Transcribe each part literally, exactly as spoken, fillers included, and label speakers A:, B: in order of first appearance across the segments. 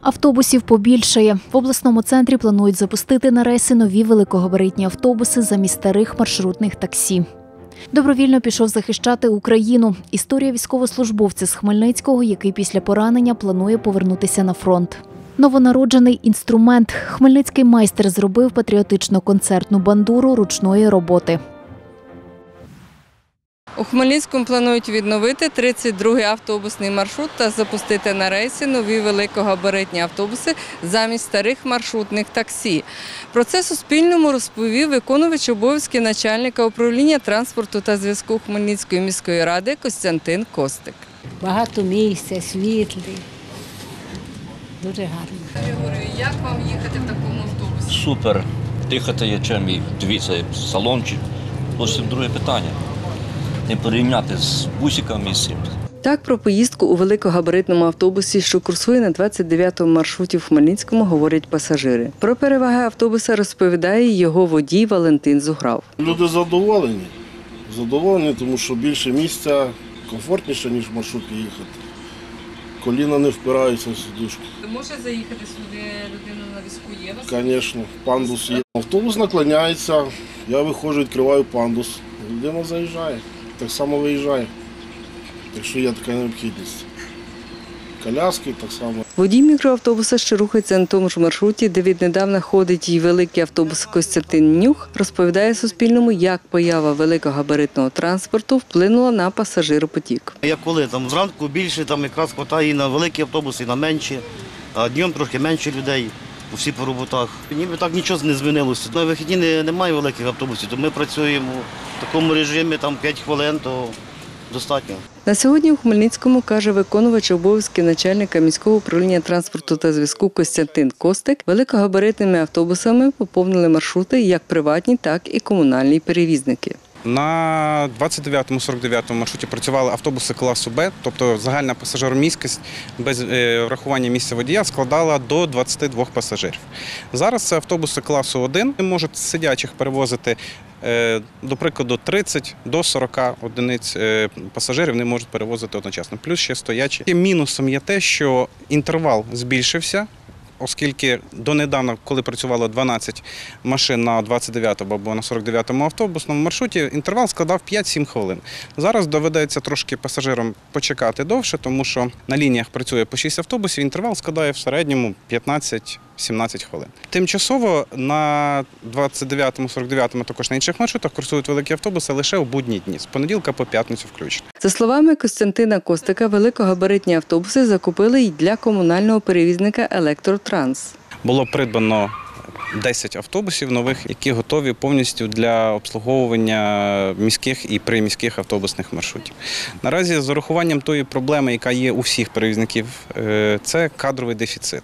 A: Автобусів побільшає. В обласному центрі планують запустити на рейси нові великогабаритні автобуси замість старих маршрутних таксі. Добровільно пішов захищати Україну. Історія військовослужбовця з Хмельницького, який після поранення планує повернутися на фронт. Новонароджений інструмент. Хмельницький майстер зробив патріотично-концертну бандуру ручної роботи.
B: У Хмельницькому планують відновити тридцять другий автобусний маршрут та запустити на рейси нові великогабаритні автобуси замість старих маршрутних таксі. Про це Суспільному розповів виконувач обов'язків начальника управління транспорту та зв'язку Хмельницької міської ради Костянтин Костик.
C: Багато місця, світлі. Дуже гарно.
B: Я говорю, як вам їхати в такому автобусі?
D: Супер. Дихати є чим і дивіться, салончик. Зовсім друге питання. Не порівняти з бусиками і з цим.
B: Так про поїздку у великогабаритному автобусі, що курсує на двадцять дев'ятому маршруті в Хмельницькому, говорять пасажири. Про переваги автобуса розповідає його водій Валентин Зуграв.
E: Люди задоволені. Задоволені, тому що більше місця, комфортніше, ніж в маршрутці їхати. Коліна не впираються в сидушку.
B: Може заїхати сюди людина на візку є?
E: Звісно, пандус є. Автобус наклоняється, я виходжу, відкриваю пандус. Людина заїжджає, так само виїжджає, якщо є така необхідність. Коляски так само.
B: Водій мікроавтобуса, що рухається на тому ж маршруті, де віднедавна ходить і великий автобус Костянтин Нюх, розповідає Суспільному, як поява великогабаритного транспорту вплинула на пасажиропотік.
F: Як коли, там зранку більше, там якраз хватає і на великі автобуси, і на менші, а днем трохи менше людей. Всі по роботах. Ніби так нічого не змінилося. На вихідні немає великих автобусів, то ми працюємо в такому режимі, там п'ять хвилин, то достатньо.
B: На сьогодні у Хмельницькому, каже виконувач обов'язків начальника міського управління транспорту та зв'язку Костянтин Костик, великогабаритними автобусами поповнили маршрути як приватні, так і комунальні перевізники.
G: На двадцять дев'ятому - сорок дев'ятому маршруті працювали автобуси класу Б, тобто загальна пасажиромісткість без врахування місця водія складала до двадцяти двох пасажирів. Зараз це автобуси класу один, можуть сидячих перевозити, до прикладу, тридцять до сорока одиниць пасажирів не можуть перевозити одночасно, плюс ще стоячі. Мінусом є те, що інтервал збільшився, оскільки донедавна, коли працювало дванадцять машин на двадцять дев'ятому або на сорок дев'ятому автобусному маршруті, інтервал складав п'ять-сім хвилин. Зараз доведеться трошки пасажирам почекати довше, тому що на лініях працює по шість автобусів, інтервал складає в середньому п'ятнадцять-сімнадцять хвилин. Тимчасово на двадцять дев'ятому - сорок дев'ятому, також на інших маршрутах, курсують великі автобуси лише у будні дні, з понеділка по п'ятницю включно.
B: За словами Костянтина Костика, великогабаритні автобуси закупили й для комунального перевізника «Електротранс».
G: Було придбано десять автобусів нових, які готові повністю для обслуговування міських і приміських автобусних маршрутів. Наразі з урахуванням тої проблеми, яка є у всіх перевізників, це кадровий дефіцит.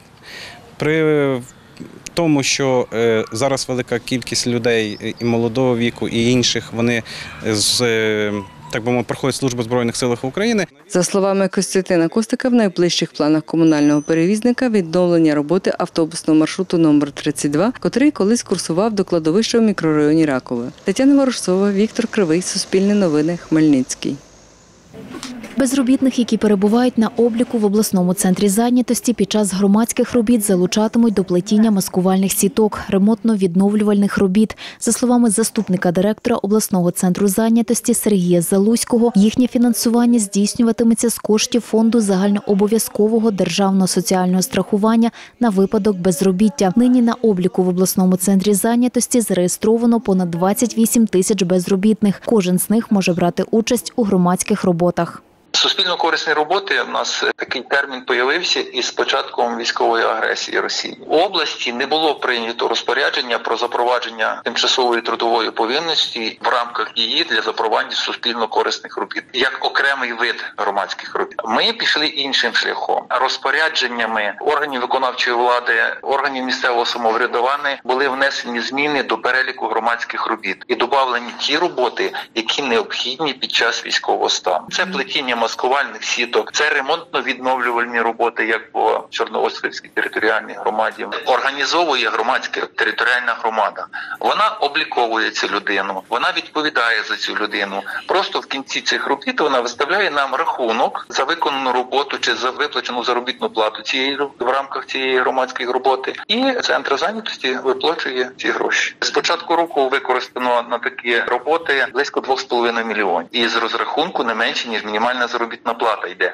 G: При тому, що зараз велика кількість людей і молодого віку, і інших, вони з так би мовити, проходить службу в Збройних силах України.
B: За словами Костянтина Костика, в найближчих планах комунального перевізника відновлення роботи автобусного маршруту номер тридцять два, котрий колись курсував до кладовища в мікрорайоні Ракове. Тетяна Ворожцова, Віктор Кривий, Суспільне новини, Хмельницький.
A: Безробітних, які перебувають на обліку в обласному центрі зайнятості, під час громадських робіт залучатимуть до плетіння маскувальних сіток, ремонтно-відновлювальних робіт. За словами заступника директора обласного центру зайнятості Сергія Залузького, їхнє фінансування здійснюватиметься з коштів фонду загальнообов'язкового державного соціального страхування на випадок безробіття. Нині на обліку в обласному центрі зайнятості зареєстровано понад двадцять вісім тисяч безробітних. Кожен з них може брати участь у громадських роботах.
H: Суспільно-корисні роботи у нас такий термін появився із початком військової агресії Росії. У області не було прийнято розпорядження про запровадження тимчасової трудової повинності в рамках її для запровадження суспільно-корисних робіт як окремий вид громадських робіт. Ми пішли іншим шляхом. Розпорядженнями органів виконавчої влади, органів місцевого самоврядування були внесені зміни до переліку громадських робіт і додавлені ті роботи, які необхідні під час військового стану. Це плетіння маскувальних сіток, це ремонтно-відновлювальні роботи, як по Чорноострівській територіальній громаді. Організовує громадська територіальна громада. Вона обліковує цю людину, вона відповідає за цю людину. Просто в кінці цих робіт вона виставляє нам рахунок за виконану роботу чи за виплачену заробітну плату цієї в рамках цієї громадської роботи. І центр зайнятості виплачує ці гроші. З початку року використано на такі роботи близько двох з половиною мільйонів. І з розрахунку не менше, ніж мінімальна заробітна плата йде.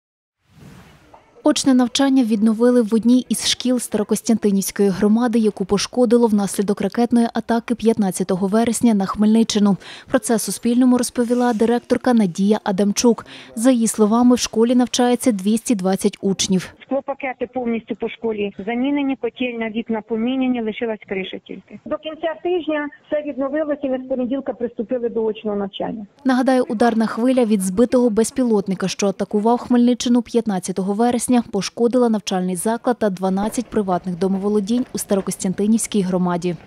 A: Очне навчання відновили в одній із шкіл Старокостянтинівської громади, яку пошкодило внаслідок ракетної атаки п'ятнадцятого вересня на Хмельниччину. Про це Суспільному розповіла директорка Надія Адамчук. За її словами, в школі навчається двісті двадцять учнів.
I: Склопакети повністю по школі замінені, котельня, вікна поміняні, лишилась криша тільки. До кінця тижня все відновилося і ми з понеділка приступили до очного навчання.
A: Нагадаю, ударна хвиля від збитого безпілотника, що атакував Хмельниччину п'ятнадцятого вересня, пошкодила навчальний заклад та дванадцять приватних домоволодінь у Старокостянтинівській громаді.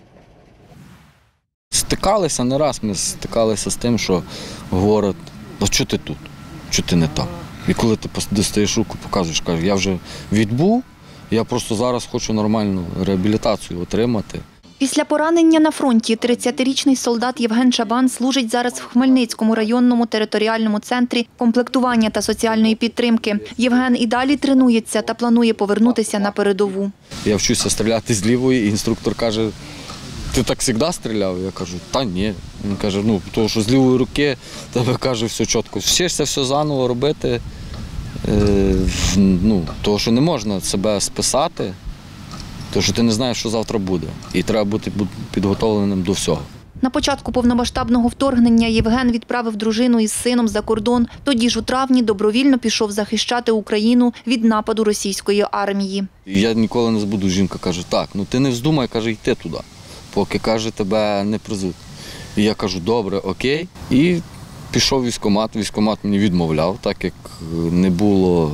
J: Стикалися не раз, ми стикалися з тим, що говорять, а що ти тут, що ти не там? І коли ти достаєш руку, показуєш, кажеш, я вже відбув, я просто зараз хочу нормальну реабілітацію отримати.
K: Після поранення на фронті тридцятирічний солдат Євген Чабан служить зараз в Хмельницькому районному територіальному центрі комплектування та соціальної підтримки. Євген і далі тренується та планує повернутися на передову.
J: Я вчуся стріляти з лівої, і інструктор каже, ти так завжди стріляв? Я кажу, та ні. Він каже, ну, тому що з лівої руки тебе, каже, все чітко. Вчишся все заново робити, е, ну, тому що не можна себе списати, тому що ти не знаєш, що завтра буде. І треба бути підготовленим до всього.
K: На початку повномасштабного вторгнення Євген відправив дружину із сином за кордон. Тоді ж у травні добровільно пішов захищати Україну від нападу російської армії.
J: Я ніколи не забуду, жінка каже, так, ну ти не вздумай, каже, йти туди, поки, каже, тебе не призвуть. І я кажу, добре, окей. І пішов в військкомат, військкомат мені відмовляв, так як не було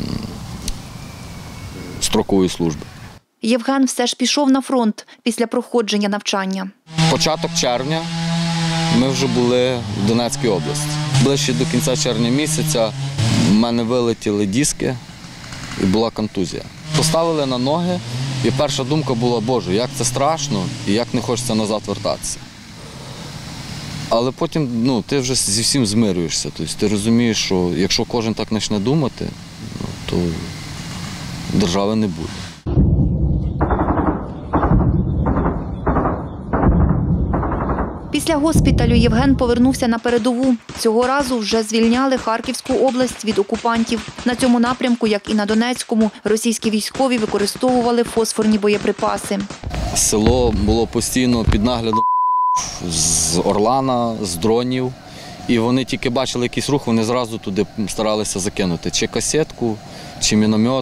J: строкової служби.
K: Євген все ж пішов на фронт після проходження навчання.
J: Початок червня ми вже були в Донецькій області. Ближче до кінця червня місяця в мене вилетіли диски і була контузія. Поставили на ноги, і перша думка була, боже, як це страшно і як не хочеться назад вертатися. Але потім ну, ти вже зі всім змирюєшся. Тобто, ти розумієш, що якщо кожен так почне думати, ну, то держави не буде.
K: Після госпіталю Євген повернувся на передову. Цього разу вже звільняли Харківську область від окупантів. На цьому напрямку, як і на Донецькому, російські військові використовували фосфорні боєприпаси.
J: Село було постійно під наглядом з Орлана, з дронів. І вони тільки бачили якийсь рух, вони зразу туди старалися закинути. Чи касетку, чи міномет.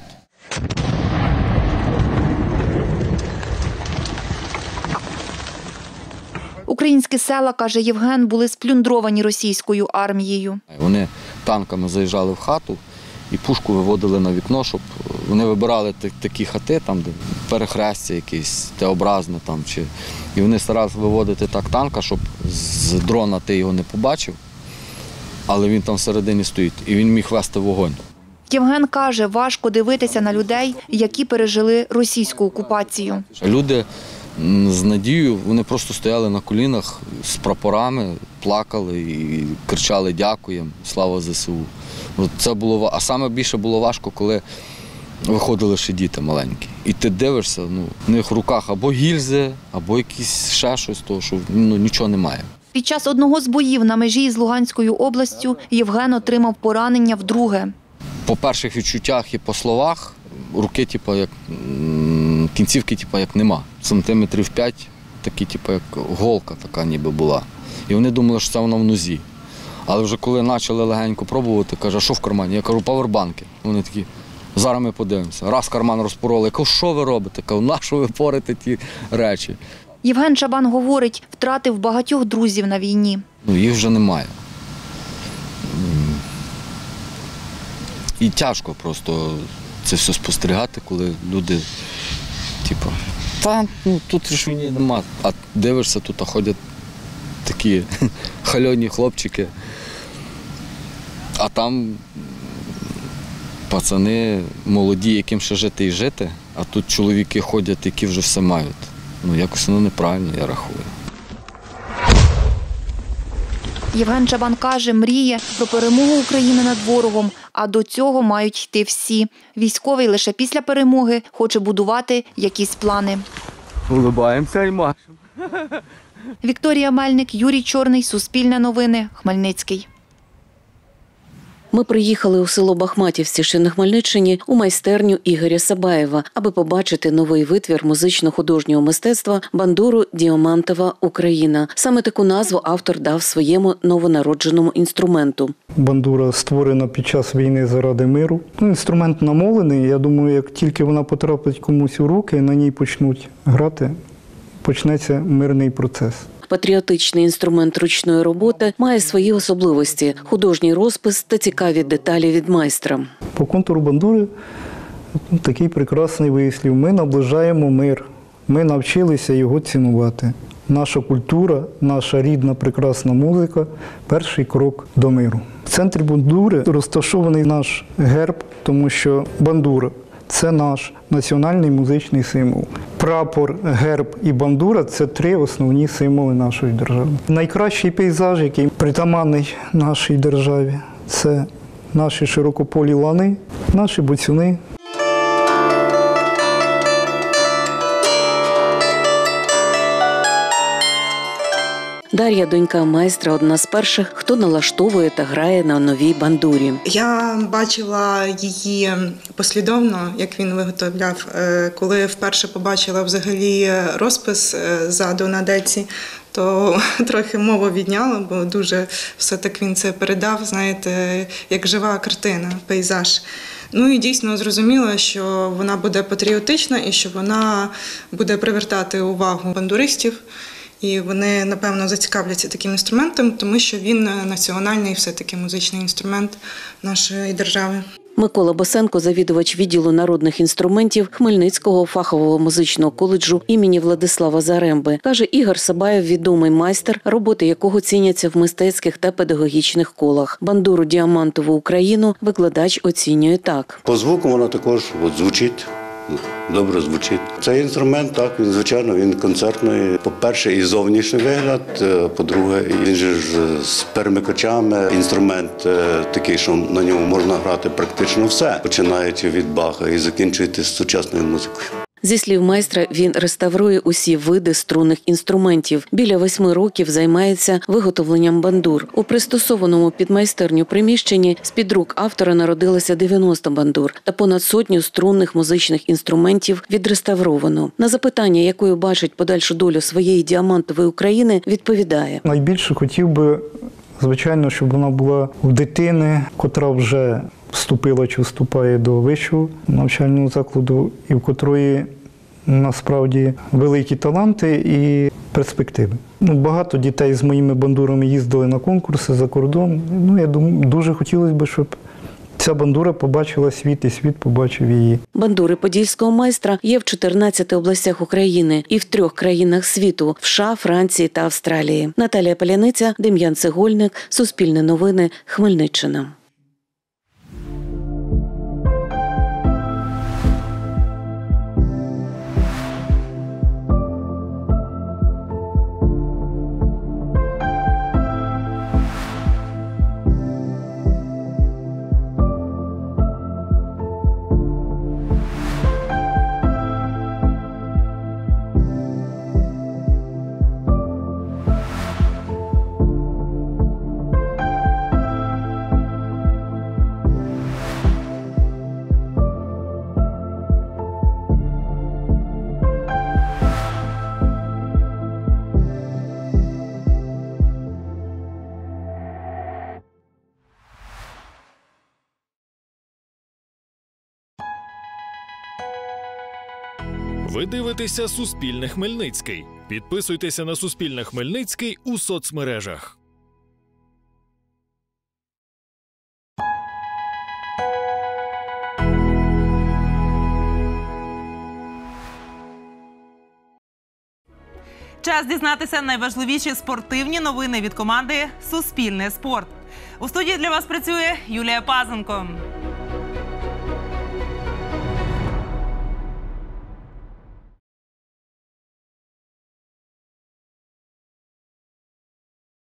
K: Українські села, каже Євген, були сплюндровані російською армією.
J: Вони танками заїжджали в хату і пушку виводили на вікно, щоб вони вибирали такі хати, там, де перехрестя якесь, Т-образне. Там, чи... І вони старалися виводити так танка, щоб з дрона ти його не побачив, але він там всередині стоїть, і він міг вести вогонь.
K: Євген каже, важко дивитися на людей, які пережили російську окупацію.
J: Люди з надією, вони просто стояли на колінах з прапорами, плакали і кричали «Дякуємо, слава ЗСУ». От це було, а саме більше було важко, коли виходили ще діти маленькі. І ти дивишся, ну, в них в руках або гільзи, або якісь ще щось, того, що ну, нічого немає.
K: Під час одного з боїв на межі з Луганською областю Євген отримав поранення вдруге.
J: По перших відчуттях і по словах руки, типу, як кінцівки, типу, як нема. Сантиметрів п'ять, такі, типу, як голка така ніби була. І вони думали, що це вона в нозі. Але вже коли почали легенько пробувати, каже, а що в кармані? Я кажу, павербанки. Вони такі, зараз ми подивимося. Раз карман розпороли, я кажу, що ви робите? Кажу, на що ви порите ті речі?
K: Євген Чабан говорить, втратив багатьох друзів на війні.
J: Ну, їх вже немає. І тяжко просто це все спостерігати, коли люди, типу, та ну, тут ж війни нема. А дивишся, тут ходять такі хальоні хлопчики. А там пацани молоді, яким ще жити і жити, а тут чоловіки ходять, які вже все мають. Ну, якось воно неправильно, я рахую.
K: Євген Чабан каже, мріє про перемогу України над ворогом, а до цього мають йти всі. Військовий лише після перемоги хоче будувати якісь плани.
J: Улибаємося і машемо.
K: Вікторія Мельник, Юрій Чорний, Суспільне новини, Хмельницький.
L: Ми приїхали у село Бахматівці, що на Хмельниччині, у майстерню Ігоря Сабаєва, аби побачити новий витвір музично-художнього мистецтва «Бандуру Діамантова Україна». Саме таку назву автор дав своєму новонародженому інструменту.
M: Бандура створена під час війни заради миру. Ну, інструмент намолений. Я думаю, як тільки вона потрапить комусь у руки, на ній почнуть грати, почнеться мирний процес.
L: Патріотичний інструмент ручної роботи має свої особливості – художній розпис та цікаві деталі від майстра.
M: По контуру бандури такий прекрасний вислів. Ми наближаємо мир, ми навчилися його цінувати. Наша культура, наша рідна прекрасна музика – перший крок до миру. В центрі бандури розташований наш герб, тому що бандура – це наш національний музичний символ. Прапор, герб і бандура – це три основні символи нашої держави. Найкращий пейзаж, який притаманний нашій державі – це наші широкополі лани, наші буцюни.
L: Дар'я, донька майстра, одна з перших, хто налаштовує та грає на новій бандурі.
N: Я бачила її послідовно, як він виготовляв. Коли вперше побачила взагалі розпис ззаду на деці, то трохи мову відняла, бо дуже все-таки він це передав, знаєте, як жива картина, пейзаж. Ну і дійсно зрозуміла, що вона буде патріотична і що вона буде привертати увагу бандуристів. І вони, напевно, зацікавляться таким інструментом, тому що він національний все-таки музичний інструмент нашої держави.
L: Микола Босенко, завідувач відділу народних інструментів Хмельницького фахового музичного коледжу імені Владислава Заремби. Каже, Ігор Сабаєв – відомий майстер, роботи якого ціняться в мистецьких та педагогічних колах. Бандуру «Діамантову Україну» викладач оцінює так.
O: По звуку вона також от, звучить. Добре звучить. Цей інструмент, так, він, звичайно, він концертний. По-перше, і зовнішній вигляд, по-друге, він же ж з перемикачами. Інструмент такий, що на ньому можна грати практично все, починаючи від Баха і закінчуючи сучасною музикою.
L: Зі слів майстра, він реставрує усі види струнних інструментів. Біля восьми років займається виготовленням бандур. У пристосованому під майстерню приміщенні з-під рук автора народилося дев'яносто бандур та понад сотню струнних музичних інструментів відреставровано. На запитання, якою бачить подальшу долю своєї діамантової України, відповідає.
M: Найбільше хотів би, звичайно, щоб вона була у дитини, котра вже вступила чи вступає до вищого навчального закладу, і в котрої насправді великі таланти і перспективи. Ну, багато дітей з моїми бандурами їздили на конкурси за кордон. Ну, я думаю, дуже хотілося б, щоб ця бандура побачила світ, і світ побачив її.
L: Бандури подільського майстра є в чотирнадцяти областях України і в трьох країнах світу – в США, Франції та Австралії. Наталія Паляниця, Дем'ян Цегольник, Суспільне новини, Хмельниччина.
P: Ви дивитеся Суспільне Хмельницький. Підписуйтеся на Суспільне Хмельницький у соцмережах.
Q: Час дізнатися найважливіші спортивні новини від команди «Суспільне спорт». У студії для вас працює Юлія Пазенко.